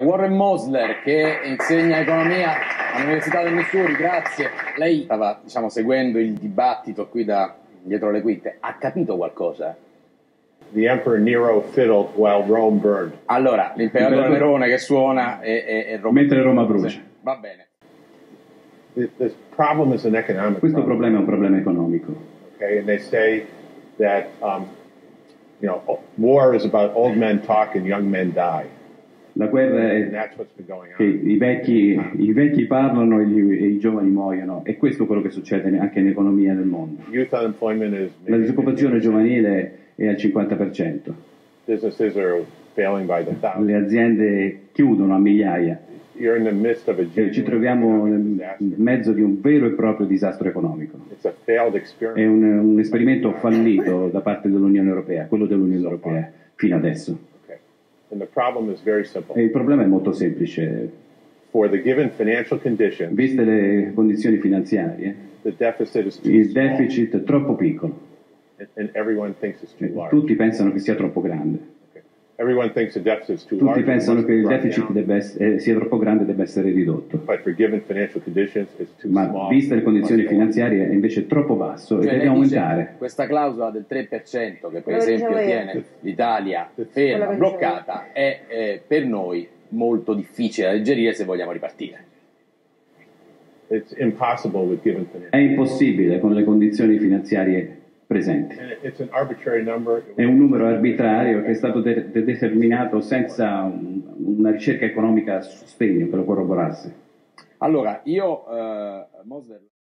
Warren Mosler, che insegna economia all'Università del Missouri, grazie. Lei stava, diciamo, seguendo il dibattito qui da dietro le quinte. Ha capito qualcosa? The Emperor Nero fiddled while Rome burned. Allora, l'imperatore Nerone che suona e Roma mentre Roma brucia. Va bene. This problem is an economic Questo problem. problema è un problema economico. Okay, and they say that war is about old men talk and young men die. La guerra And è that's what's been going che on. i vecchi parlano e i giovani muoiono, e questo è quello che succede anche nell'economia del mondo. Youth unemployment is La disoccupazione giovanile è al 50%, businesses are failing by the le thousands. aziende chiudono a migliaia You're in the midst of a e ci genuine troviamo economic nel disaster. mezzo di un vero e proprio disastro economico. It's a failed È experiment. un esperimento fallito da parte dell'Unione Europea, quello dell'Unione Europea fino adesso. Okay. And the problem is very E simple. il problema è molto semplice. For the given financial conditions, Viste le condizioni finanziarie, the deficit is too il small, deficit è troppo piccolo. and everyone thinks it's too large. Tutti pensano che sia troppo grande. Okay. Everyone thinks the deficit is too Tutti large. pensano che il brought deficit down. sia troppo grande e debba essere ridotto. But for given financial conditions, it's too Ma small. viste le condizioni Must go up. finanziarie è invece troppo basso e Cioè, deve lei dice, aumentare. questa clausola del 3% che per Quello che esempio dicevo io. tiene l'Italia Quello ferma, che bloccata, è per noi molto difficile da digerire se vogliamo ripartire. It's impossible with given financial. È impossibile con le condizioni finanziarie presenti. And it's an arbitrary number. È un numero arbitrario che è stato determinato senza una ricerca economica a sostegno che lo corroborasse. Allora, io, Mosler...